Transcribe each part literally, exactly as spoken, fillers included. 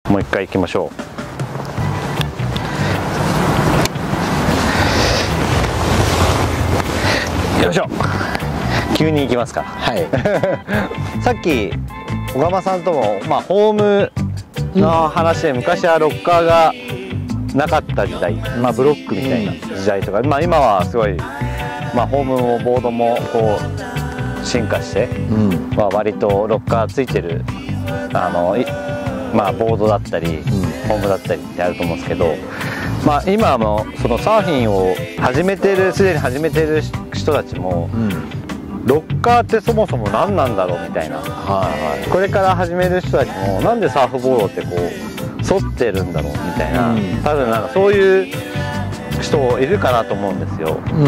もう一回行きましょう。よいしょ。急に行きますから。 はい。 さっき小川さんとも、まあ、ホームの話で、昔はロッカーがなかった時代、まあ、ブロックみたいな時代とか、まあ、今はすごい、まあ、ホームもボードもこう進化して、うん、まあ、割とロッカーついてるあの、まあ、ボードだったり、うん、ホームだったりってあると思うんですけど、まあ、今もそのサーフィンを始めてるすでに始めてる人たちも、うん、ロッカーってそもそも何なんだろうみたいな、はいはい、これから始める人たちもなんでサーフボードってこう反ってるんだろうみたいな、うん、多分なんかそういう人いるかなと思うんですよ。 うん、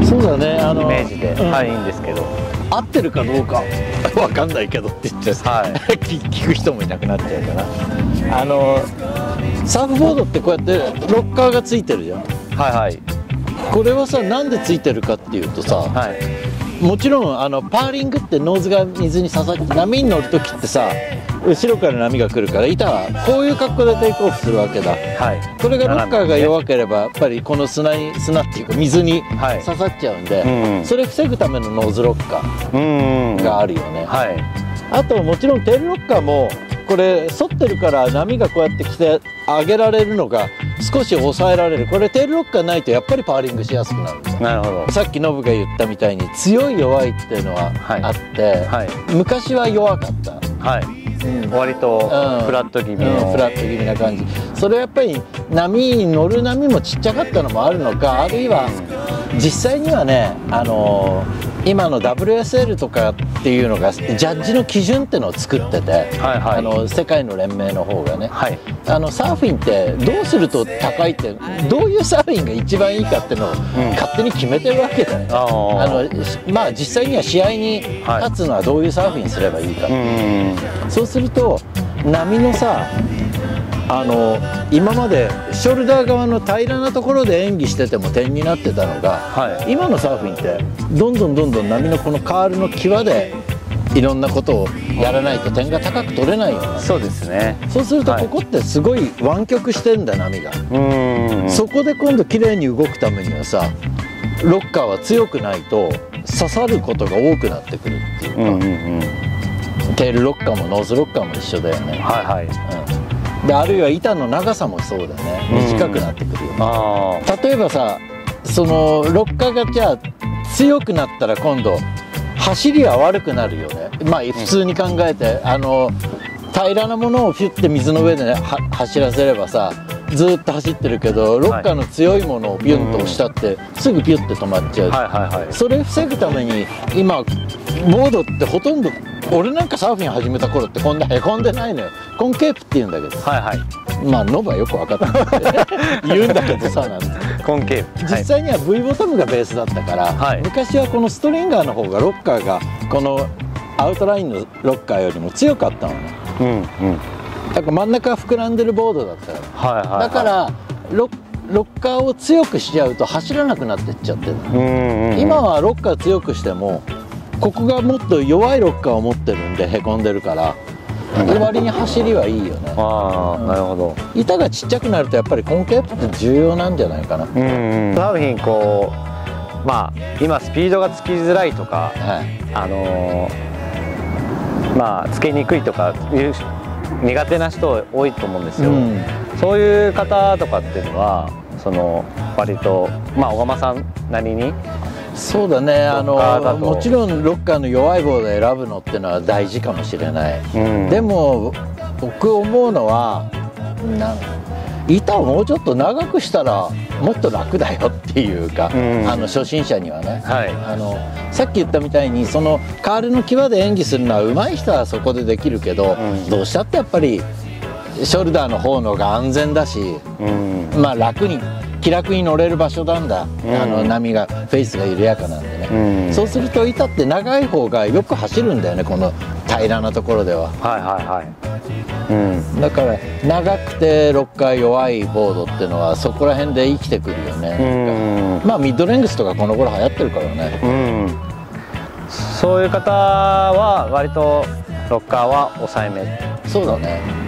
そうだね、あのイメージで、うん、はい、いいんですけど、 合ってるかどうかわかんないけどって言って、はい、聞く人もいなくなっちゃうから、あのサーフボードってこうやってロッカーがついてるじゃん。はいはい。これはさ、なんでついてるかっていうとさ、はい、もちろんあのパーリングってノーズが水に刺さって波に乗る時ってさ、後ろから波が来るから板はこういう格好でテイクオフするわけだ、はい、これがロッカーが弱ければやっぱりこの砂に砂っていうか水に刺さっちゃうんで、はい、うん、それ防ぐためのノーズロッカーがあるよね、はい、あともちろんテールロッカーもこれ反ってるから波がこうやって来て上げられるのが少し抑えられる。これテールロッカーないとやっぱりパーリングしやすくなるんですよ。なるほど。さっきノブが言ったみたいに強い弱いっていうのはあって、はいはい、昔は弱かった、はい、うん、割とフラット気味の、うん、フラット気味な感じ。それはやっぱり波に乗る波もちっちゃかったのもあるのか、あるいは実際にはね、あのー今の ダブリューエスエル とかっていうのがジャッジの基準っていうのを作ってて、はいはい、あの世界の連盟の方がね、はい、あのサーフィンってどうすると高いって、どういうサーフィンが一番いいかっていうのを勝手に決めてるわけだよね、うん、あのまあ実際には試合に勝つのはどういうサーフィンすればいいかっていう、はい、そうすると波のさ、あの今までショルダー側の平らなところで演技してても点になってたのが、はい、今のサーフィンってどんどんどんどん波のこのカールの際でいろんなことをやらないと点が高く取れないよね。そうですね。そうするとここってすごい湾曲してんだ、波が。うん、そこで今度綺麗に動くためにはさ、ロッカーは強くないと刺さることが多くなってくるっていうか、うんうんうん、テールロッカーもノーズロッカーも一緒だよね。はいはい、うん、であるいは板の長さもそうだね、短くなってくるよね、うん、あ例えばさ、そのロッカーがじゃあ強くなったら今度走りは悪くなるよね。まあ普通に考えて、うん、あの平らなものをピュッて水の上で、ね、走らせればさずっと走ってるけど、ロッカーの強いものをピュンと押したって、はい、すぐピュッて止まっちゃう、はいはいはい、それを防ぐために今ボードってほとんど、俺なんかサーフィン始めた頃ってこんなへこんでないのよ。コンケープって言うんだけど、はいはい、まあノブはよく分かったんだけどね言うんだけどさ、なんてコンケープ、実際には V ボトムがベースだったから、はい、昔はこのストリンガーの方がロッカーがこのアウトラインのロッカーよりも強かったのね、うんうん、だから真ん中は膨らんでるボードだったから、はいはいはい、だからロッロッカーを強くしちゃうと走らなくなってっちゃってるの、うんうんうん、今はロッカー強くしてもここがもっと弱いロッカーを持ってるんでへこんでるから、割に走りはいいよね。ああ、うん、なるほど。板がちっちゃくなるとやっぱりコンケープって重要なんじゃないかな。うんうん、サーフィンこう、まあ今スピードがつきづらいとか、はい、あのー、まあつけにくいとかいう苦手な人多いと思うんですよ、うん、そういう方とかっていうのはその割とまあ小鎌さんなりに、そうだね、あのもちろんロッカーの弱いボードを選ぶのっていうのは大事かもしれない、うん、でも僕思うのはな板をもうちょっと長くしたらもっと楽だよっていうか、うん、あの初心者にはね、はい、あのさっき言ったみたいにそのカールの際で演技するのは上手い人はそこでできるけど、うん、どうしたってやっぱりショルダーの方のが安全だし、うん、まあ楽に気楽に乗れる場所なんだ、うん、あの波がフェイスが緩やかなんでね、うん、そうすると板って長い方がよく走るんだよね、この平らなところでは。はいはいはい、うん、だから長くてロッカー弱いボードっていうのはそこら辺で生きてくるよね、うん、まあミッドレングスとかこの頃流行ってるからね、うん、そういう方は割とロッカーは抑えめ。そうだね。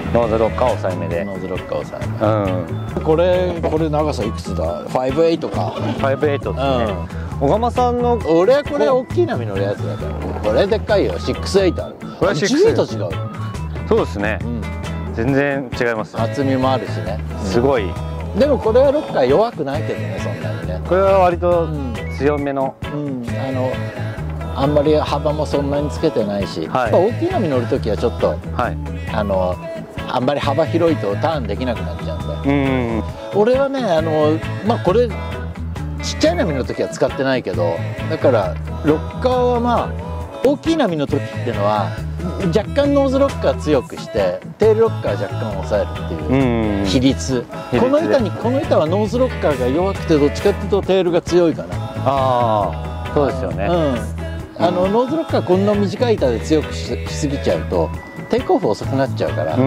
ノーズロッカー抑えめで。 ノーズロッカー抑えうん。 め。これこれ長さいくつだ？ごじゅうはちか。 ファイブエイトですね。小釜さんの俺はこれ大きい波乗るやつだから。これでっかいよ。ろくじゅうはちある。 これはろくじゅうはちと違う。 そうですね。 うん。 全然違います。 厚みもあるしね。 すごい。 でもこれはロッカー弱くないけどね、そんなにね。 これは割と強めの。 うん。あのあんまり幅もそんなにつけてないし、 はい、 大きい波乗るときはちょっと、 はい、 あのあんまり幅広いとターンできなくなっちゃうんで。 うん。 俺はね、あのまあこれちっちゃい波の時は使ってないけど、だからロッカーはまあ大きい波の時っていうのは若干ノーズロッカー強くしてテールロッカー若干抑えるっていう比率。この板にこの板はノーズロッカーが弱くてどっちかっていうとテールが強いかな。 ああ、そうですよね。 うん。あのノーズロッカーこんな短い板で強く し, しすぎちゃうとテイクオフ遅くなっちゃうから。うん。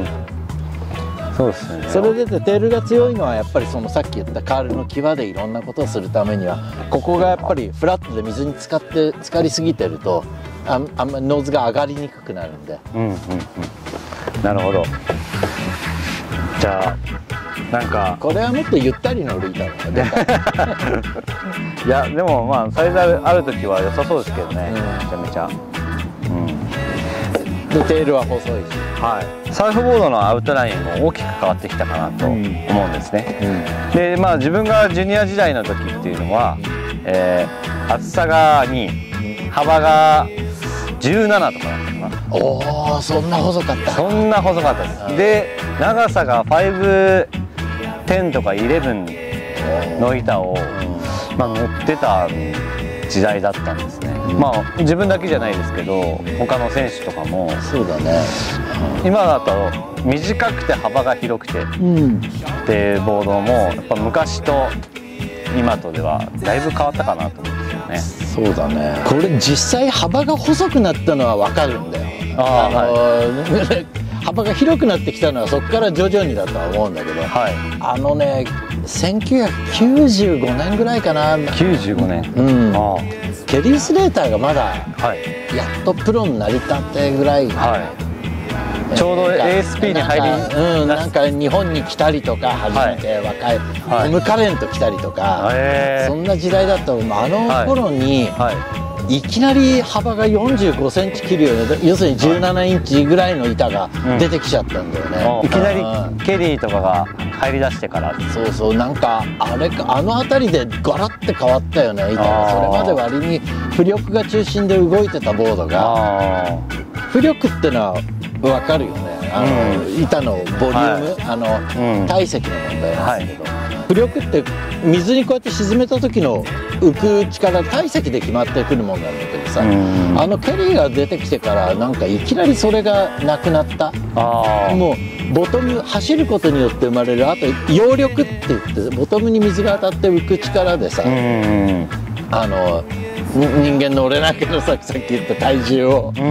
そうですね。 それでテールが強いのはやっぱりそのさっき言ったカールの際でいろんなことをするためにはここがやっぱりフラットで水に浸かって浸かりすぎてるとあんあんまりノーズが上がりにくくなるんで。 うんうんうん。なるほど。じゃあなんかこれはもっとゆったり乗る板だね。 いやでもまあサイズある時は良さそうですけどね。うん、めちゃめちゃ。うん。 でテールは細いし。 はい。サーフボードのアウトラインも大きく変わってきたかなと思うんですね。うん、でまあ自分がジュニア時代の時っていうのは、えー、厚さがに、幅がじゅうななとかだったかな。 おお、そんな細かった。 そんな細かったです。で長さがご、じゅうとかじゅういちの板を、まあ、乗ってた時代だったんですね。うん、まあ自分だけじゃないですけど他の選手とかもそうだね。 今だと短くて幅が広くて、うん、っていうボードもやっぱ昔と今とではだいぶ変わったかなと思うんですよね。 そうだね。これ実際幅が細くなったのは分かるんだよ。あ、あのーはい、幅が広くなってきたのはそこから徐々にだとは思うんだけど、はい、あのねせんきゅうひゃくきゅうじゅうごねんぐらいかな。 きゅうじゅうごねん。うん。ああ、 ケリー・スレーターがまだやっとプロになりたてぐらい。はい、 ちょうど エーエスピー に入り、 うん、なんか日本に来たりとか初めて若い、はい、トム・カレンと来たりとか、そんな時代だった。あの頃に、はいはい、いきなり幅がよんじゅうごセンチ切るよね。要するにじゅうななインチぐらいの板が出てきちゃったんだよね。 うん、いきなりケリーとかが入り出してから。 そうそう、なんかあれかあの辺りでガラッて変わったよね板が。それまで割に浮力が中心で動いてたボードが浮力ってのは分かるよね。あの、うん、板のボリューム、はい、あの、うん、体積の問題なんですけど、はい、浮力って水にこうやって沈めた時の浮く力体積で決まってくるもんなんだけどさ、うん、あのケリーが出てきてからなんかいきなりそれがなくなった。あ、もうボトム走ることによって生まれるあと揚力って言ってボトムに水が当たって浮く力でさ、うん、あの人間乗れないけどさ、さっき言った体重を、うん、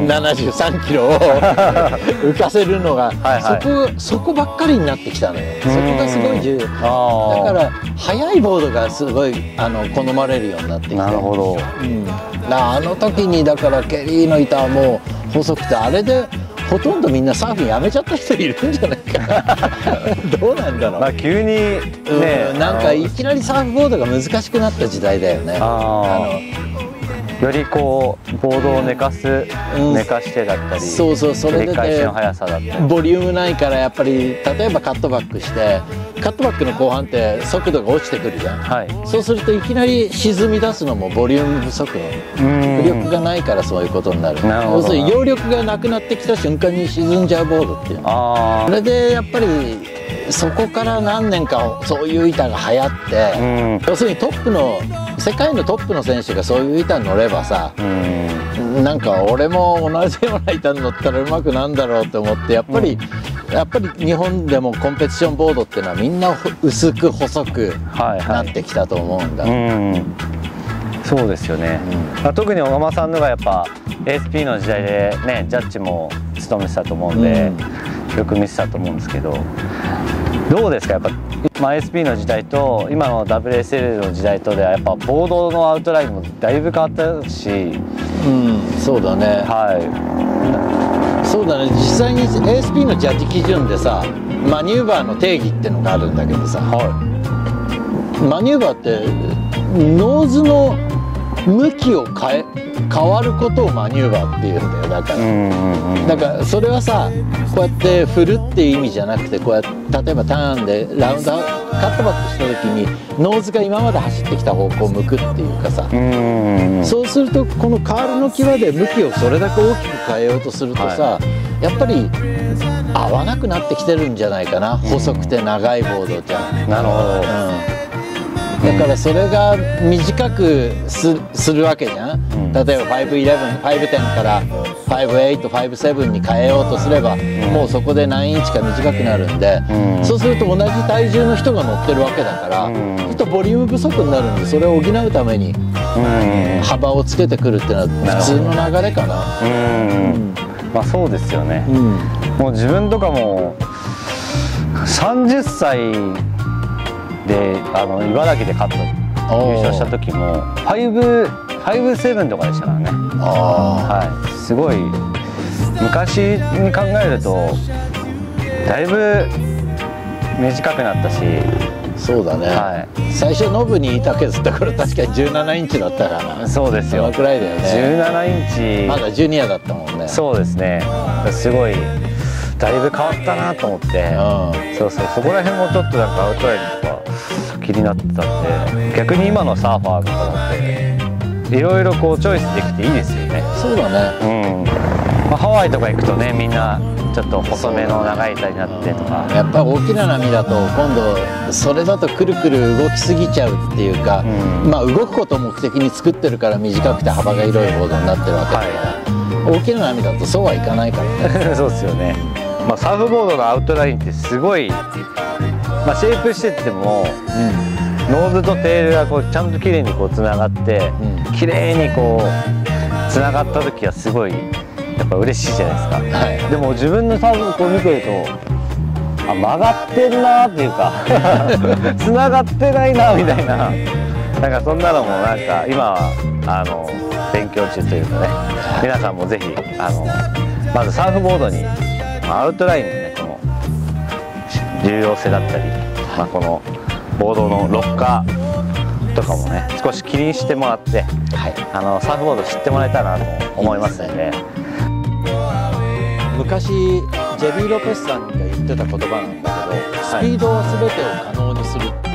ななじゅうさんキロを浮かせるのがはい、はい、そこそこばっかりになってきたのよ。そこがすごい重要だから速いボードがすごいあの好まれるようになってきて。 なるほど、 うん、だあの時にだからケリーの板はもう細くてあれでほとんどみんなサーフィンやめちゃった人いるんじゃないかな。どうなんだろう。 まあ急にね、 うん、なんかいきなりサーフボードが難しくなった時代だよね。ああのよりこうボードを寝かす、うん、寝かしてだったり、 そうそう、それで返しの速さだったりボリュームないからやっぱり例えばカットバックしてカットバックの後半って速度が落ちてくるじゃん、はい、そうするといきなり沈み出すのもボリューム不足の浮力がないからそういうことになる。なるほど。要するに揚力がなくなってきた瞬間に沈んじゃうボードっていうの。あ、それでやっぱりそこから何年かそういう板が流行って、うん、要するにトップの世界のトップの選手がそういう板に乗ればさ、うん、なんか俺も同じような板に乗ったらうまくなんだろうと思ってやっぱり、うん、やっぱり日本でもコンペティションボードっていうのはみんな薄く細くなってきたと思うんだ。はいはい、うん、 そうですよね。うん、特に小釜さんのがやっぱ エーエスピー の時代でねジャッジも務めてたと思うんで、うん、よく見てたと思うんですけど。どうですか、やっぱ、まあ、エーエスピー の時代と今の ダブリューエスエル の時代とではやっぱボードのアウトラインもだいぶ変わったし、 うん、そうだね。 はい。 そそうだね、実際に エーエスピー のジャッジ基準でさ、マニューバーの定義ってのがあるんだけどさ、はい、マニューバーってノーズの向きを変え変わることをマニューバーっていうんだよ。だから、うんうんうん、だからそれはさ、こうやって振るっていう意味じゃなくて、こうやって例えばターンでラウンドカットバックした時にノーズが今まで走ってきた方向を向くっていうかさ、うんうんうん、そうするとこのカールの際で向きをそれだけ大きく変えようとするとさ、はい、やっぱり合わなくなってきてるんじゃないかな、うん、細くて長いボードじゃん。なるほど、うん、だからそれが短く す, するわけじゃん、うん、例えばごじゅういち、ごじゅうじゅうからごじゅうはち、ごじゅうななに変えようとすれば、うん、もうそこで何インチか短くなるんで、うん、そうすると同じ体重の人が乗ってるわけだから、うん、ちょっとボリューム不足になるんで、それを補うために幅をつけてくるっていうのは普通の流れかな。うん、うん、 まあそうですよね、うん、もう自分とかもさんじゅっさいであの茨城で勝った優勝した時もご、ご、ななとかでしたからね。はい、すごい昔に考えるとだいぶ短くなったし。 そうだね、はい、最初ノブにいたけど、だから確かにじゅうななインチだったからな。そうですよ、そのくらいだよね。 じゅうななインチまだジュニアだったもんね。 そうですね、すごいだいぶ変わったなと思って、うん、そうそう、そこら辺もちょっとなんかアウトラインとか気になってたんで、逆に今のサーファーとかっていろいろこうチョイスできていいですよね。 そうだね、うん、 まあ、ハワイとか行くとね、みんなちょっと細めの長い板になってとか、 やっぱり大きな波だと今度それだとくるくる動きすぎちゃうっていうか、うん、まあ動くことを目的に作ってるから短くて幅が広いボードになってるわけだから、はい、大きな波だとそうはいかないからね。 そうですよね、まあ、サーフボードのアウトラインってすごい、まあ、シェイプしてっても、うん、ノーズとテールがこうちゃんと綺麗にこうつながって、うん、綺麗にこうつながった時はすごいやっぱ嬉しいじゃないですか、はい、でも自分のサーフこう見てると、あ、曲がってんなーっていうかつながってないなみたいな、なんかそんなのもなんか今はあの勉強中というかね、皆さんもぜひあのまずサーフボードにアウトラインのね、この重要性だったり、まあ、このボードのロッカーとかもね少し気にしてもらって、はい、あのサーフボード知ってもらえたらなと思いますので。 昔ジェビー・ロペスさんが言ってた言葉なんだけど、スピードは全てを可能にするって